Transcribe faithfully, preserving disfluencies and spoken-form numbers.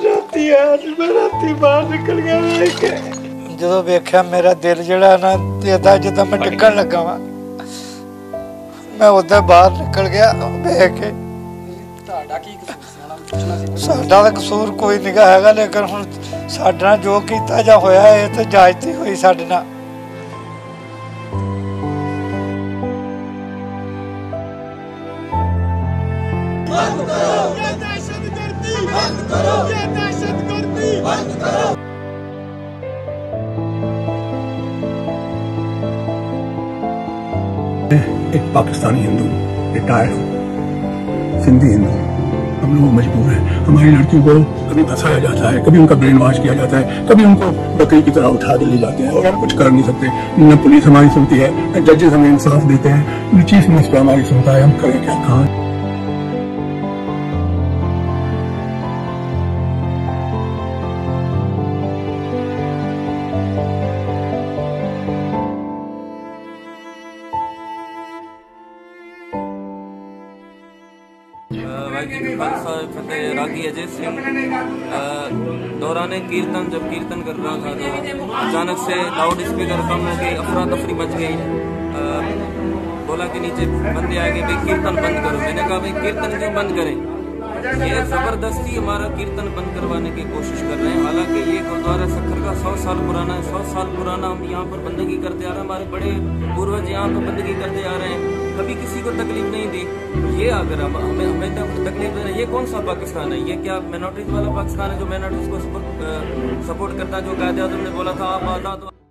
राती आज मैं राती बाहर निकल गया देख के ਜਦੋਂ ਵੇਖਿਆ ਮੇਰਾ ਦਿਲ ਜਿਹੜਾ ਨਾ ਇਦਾਂ ਜਿੱਦਾਂ ਮੈਂ ਡਿੱਗਣ ਲੱਗਾ ਵਾਂ ਮੈਂ ਉਧਰ ਬਾਹਰ ਨਿਕਲ ਗਿਆ ਵੇਖ ਕੇ। ਤੁਹਾਡਾ ਕੀ ਕਸੂਰ ਸੀ? ਸਾਡਾ ਤਾਂ ਕਸੂਰ ਕੋਈ ਨਹੀਂ ਹੈਗਾ, ਲੇਕਿਨ ਹੁਣ ਸਾਡੇ ਨਾਲ ਜੋ ਕੀਤਾ ਜਾਂ ਹੋਇਆ ਇਹ ਤਾਂ ਜਾਇਜ਼ ਹੀ ਹੋਈ ਸਾਡੇ ਨਾਲ। बंद करो ये दहशतगर्दी, बंद करो ये दहशतगर्दी, बंद करो। एक पाकिस्तानी हिंदू रिटायर्ड सिंधी हिंदू, हम लोग मजबूर हैं। हमारी लड़कियों को कभी फंसाया जाता है, कभी उनका ब्रेन वॉश किया जाता है, कभी उनको बकरी की तरह उठा के ले जाते हैं और हम कुछ कर नहीं सकते। न पुलिस हमारी सुनती है, न जजेस हमें इंसाफ देते हैं, न चीफ मिनिस्टर हमारी सुनता है। हम करें क्या? कहाँ रागी अजय सिंह दौरान कीर्तन जब कीर्तन कर रहा था तो अचानक से लाउड स्पीकर कम हो गई, अफरा तफरी मच गई। बोला कि नीचे बंदे आ गए, भाई कीर्तन बंद करो। मैंने कहा भाई कीर्तन क्यों बंद करें? ये जबरदस्ती हमारा कीर्तन बंद करवाने की कोशिश कर रहे हैं। हालांकि ये गुरुद्वारा सक्खर का सौ साल पुराना है, सौ साल पुराना हम यहाँ पर बंदगी करते आ रहे हैं। हमारे बड़े पूर्वज यहाँ पर बंदगी करते आ रहे हैं, कभी किसी को तकलीफ नहीं दी। ये अगर हम हमें हमें तकलीफ दे रहे हैं, ये कौन सा पाकिस्तान है? ये क्या माइनॉरिटीज वाला पाकिस्तान है जो माइनॉरिटीज को सपोर्ट सपोर्ट करता है? जो कायदे आज़म ने बोला था आप आज़ाद